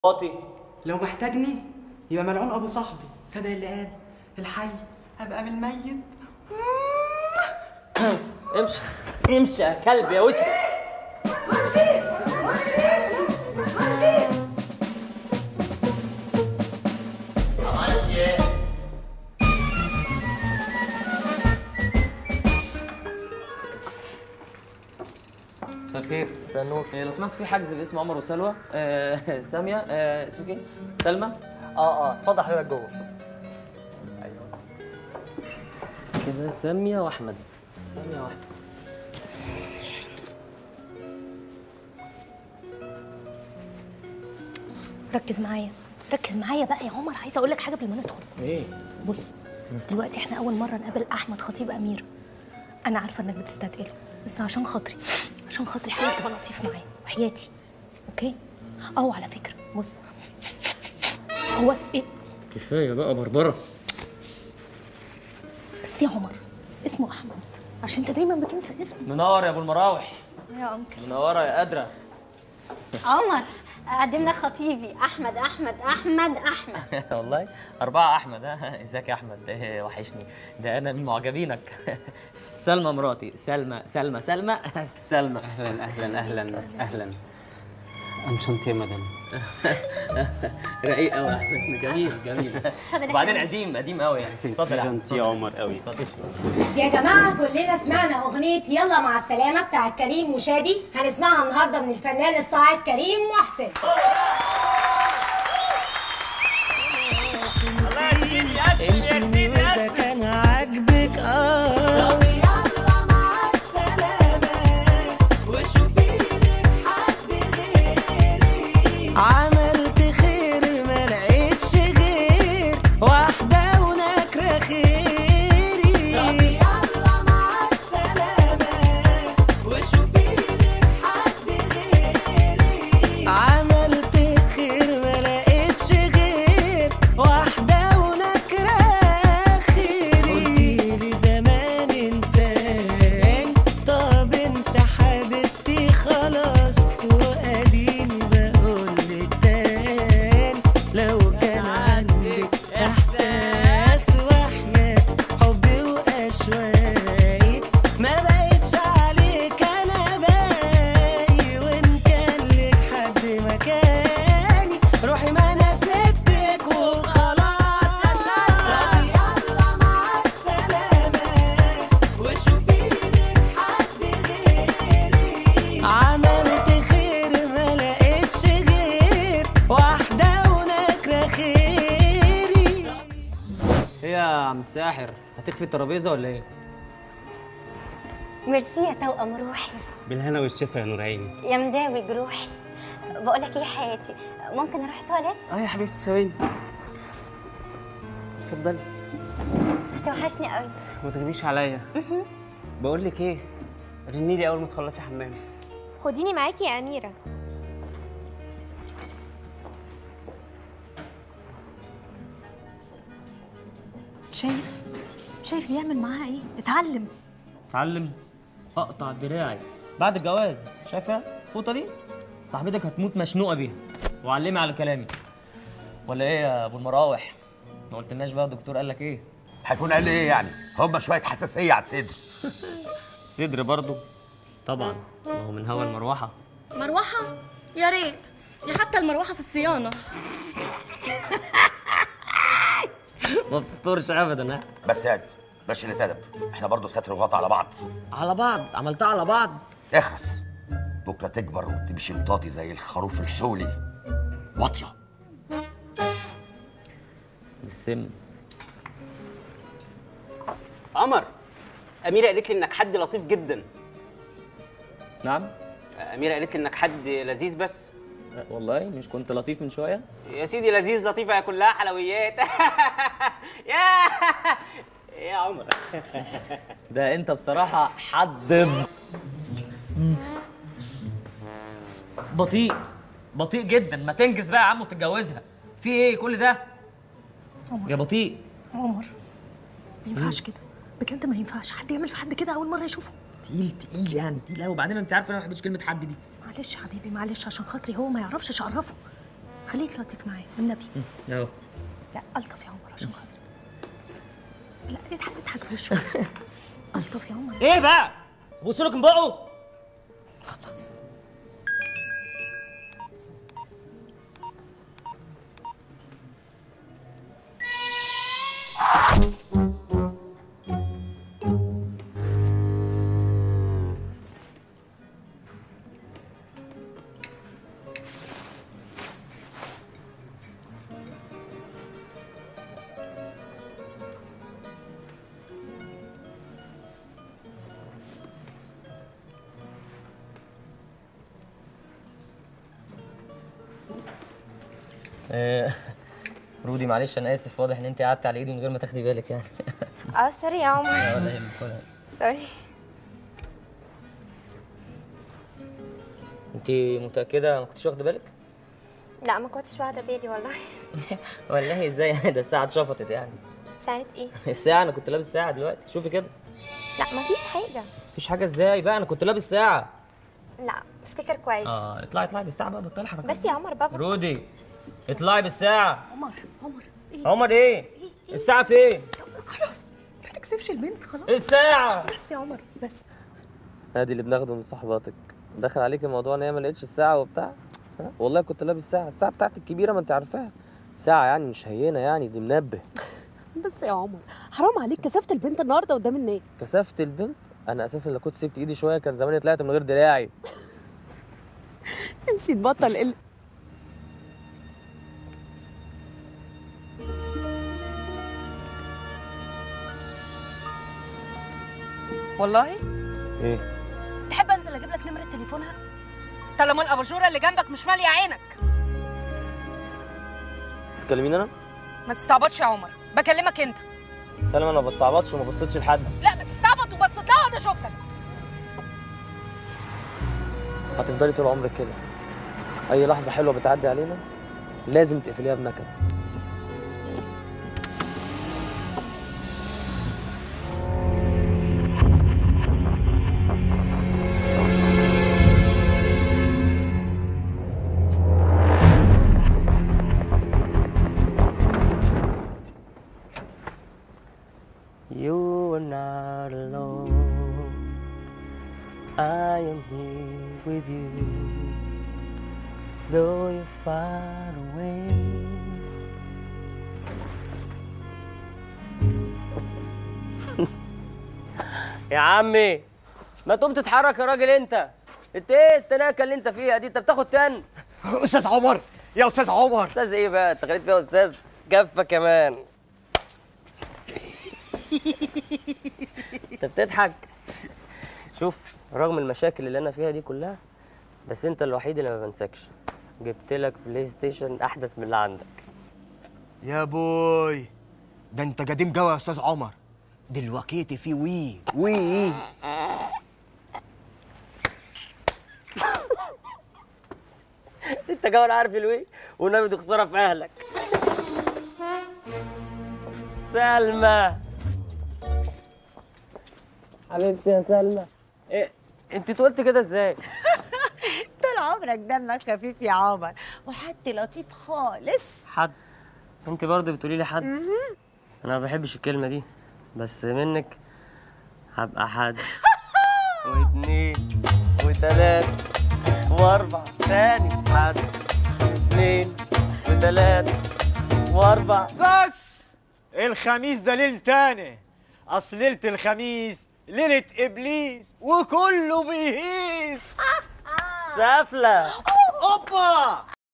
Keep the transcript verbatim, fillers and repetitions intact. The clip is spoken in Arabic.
واطي. لو محتاجني يبقى ملعون ابو صاحبي، صدق اللي قال الحي ابقى من الميت. امشي امشي يا كلب يا وسخ. مساء الخير. مساء النور. إيه لو سمحت في حجز باسم عمر وسلوى. آه ساميه. آه اسمك ايه؟ سلمى. اه اه اتفضل حضرتك جوه. ايوه كده ساميه واحمد. ساميه واحمد. ركز معايا ركز معايا بقى يا عمر، عايزه اقول لك حاجه قبل ما ندخل. ايه؟ بص دلوقتي احنا اول مره نقابل احمد خطيب امير. انا عارفه انك بتستثقله، بس عشان خاطري عشان خاطري حاول تبقى لطيف معايا وحياتي، اوكي؟ اه على فكره بص، هو اسمه ايه؟ كفايه بقى بربره. بس يا عمر اسمه احمد عشان انت دايما بتنسى اسمه. منور يا ابو المراوح. يا انكل. منوره يا قادره. عمر قدم لك خطيبي احمد احمد احمد احمد. والله أربعة أحمد. ها ازيك يا أحمد؟ إيه وحشني، ده أنا من معجبينك. سلمى مراتي. سلمى سلمى سلمى سلمى. اهلا اهلا اهلا اهلا. انشنت يا مدام. رقيق قوي يا أحمد. جميل جميل. وبعدين قديم قديم قوي يعني. اتفضل يا أحمد. انشنت يا عمر قوي. يا جماعة كلنا سمعنا أغنية يلا مع السلامة بتاعت كريم وشادي، هنسمعها النهاردة من الفنان الصاعد كريم محسن. امسكني وإذا كان عاجبك اه يلا مع السلامة وشوفي لك حد غيري. عملت خير ما لقيتش غير واحدة ونكرة خيري. يلا مع السلامة وشوفي لك حد غيري. عملت خير ما لقيتش غير واحدة ساحر هتخفي الترابيزه ولا ايه؟ ميرسي يا توأم روحي. بالهنا والشفا يا نور عيني. يا مداوي جروحي. بقول لك ايه يا حياتي، ممكن اروح تواليت؟ اه يا حبيبتي ثواني. اتفضلي. هتوحشني قوي. ما تغيبيش عليا. بقول لك ايه، رني لي اول ما تخلصي حمام. خديني معاكي يا اميره. شايف شايف بيعمل معاها ايه؟ اتعلم. اتعلم؟ اقطع دراعي بعد الجواز. شايفه الفوطه دي؟ صاحبتك هتموت مشنوقه بيها، وعلمي على كلامي. ولا ايه يا ابو المراوح؟ ما قلتلناش بقى الدكتور قال لك ايه؟ هيكون قال لي ايه يعني؟ هم شويه حساسيه على الصدر. الصدر برضه؟ طبعا، ما هو من هوا المروحه. مروحه؟ يا ريت، دي حتى المروحه في الصيانه. ما بتستورش ابدا. ها بس يا ماشي نتأدب، احنا برضه ستر وغطا على بعض. على بعض؟ عملتها على بعض؟ اخرس، بكره تكبر وتمشي مطاطي زي الخروف الحولي. واطيه بالسم. قمر، أميرة قالت لي إنك حد لطيف جدا. نعم؟ أميرة قالت لي إنك حد لذيذ. بس والله مش كنت لطيف من شويه؟ يا سيدي لذيذ لطيفة كلها حلويات. يا يا عمر. ده انت بصراحه حد بطيء بطيء جدا. ما تنجز بقى يا عم وتتجوزها. في ايه كل ده عمر يا بطيء؟ عمر ما ينفعش كده بجد، ما ينفعش حد يعمل في حد كده اول مره يشوفه. تقيل تقيل يعني تقيل قوي. وبعدين انت عارف انا ما بحبش كلمه حد دي. معلش حبيبي معلش، عشان خاطري هو ما يعرفش اعرفه. خليك لطيف معايا والنبي. اهو. لا الطف يا عمر عشان خاطري. لا اضحك اضحك في وشه. الطف يا عمر. ايه بقى؟ بص لك من بقه. خلاص. آه، رودي معلش انا اسف، واضح ان انت قعدت على ايدي من غير ما تاخدي بالك يعني. اه سوري يا عمر. لا ولا يهمك ولا يهمك. سوري. انت متاكده ما كنتش واخده بالك؟ لا ما كنتش واخده بالي والله. والله ازاي يعني؟ ده الساعه اتشفطت يعني. ساعة ايه؟ الساعه انا كنت لابس ساعه دلوقتي، شوفي كده. لا مفيش حاجه. مفيش حاجه ازاي بقى؟ انا كنت لابس ساعه. لا افتكر كويس. اه اطلعي اطلعي بالساعه بقى، بطلي حركات. بس يا عمر بابا. رودي اطلعي بالساعه. عمر عمر ايه؟ عمر ايه؟ إيه؟ الساعه فين؟ خلاص ما تكسبش البنت خلاص. الساعه بس يا عمر بس. ادي اللي بناخده من صحباتك، دخل عليك الموضوع ان هي ما لقيتش الساعه وبتاع. والله كنت لابس ساعه، الساعه بتاعتي الكبيره ما انت عارفاها، ساعه يعني مش هينه يعني، دي منبه. بس يا عمر حرام عليك، كسفت البنت النهارده قدام الناس. كسفت البنت؟ انا اساسا لو كنت سبت ايدي شويه كان زماني طلعت من غير دراعي. نفسي تبطل قله. والله ايه؟ تحب انزل اجيب لك نمره تليفونها؟ طالما الاباجوره اللي جنبك مش ماليه عينك. تكلميني انا؟ ما تستعبطش يا عمر، بكلمك انت. سلمى انا ما بستعبطش وما بصيتش لحد. لا بتستعبط وبصيت لها وانا شفتك. هتفضلي طول عمرك كده، اي لحظه حلوه بتعدي علينا لازم تقفليها بنكد. You are not alone. I am here with you. Though you're far away. يا عمي ما تقوم تتحرك يا راجل انت. انت ايه التناكه اللي انت فيها دي؟ انت بتاخد تن. استاذ عمر يا استاذ عمر. استاذ ايه بقى؟ انت خليت فيها استاذ جافه كمان. انت بتضحك. شوف رغم المشاكل اللي انا فيها دي كلها بس انت الوحيد اللي ما بنساكش. جبت لك بلاي ستيشن احدث من اللي عندك. يا بوي ده انت قديم قوي يا استاذ عمر. دلوقتي في وي وي. انت كمان عارف الوي والنبي تخسرها في اهلك. سلمى حبيبتي يا سلمى. ايه انت قلت كده ازاي؟ طول عمرك دمك خفيف يا عمر وحد لطيف خالص. حد؟ انت برضه بتقولي لي حد؟ انا ما بحبش الكلمه دي بس منك هبقى حد واثنين وثلاث واربع. تاني حد واثنين وثلاث واربع. بس الخميس ده ليل تاني. اصل ليله الخميس ليله ابليس وكله بيهيس. سافله. اوبا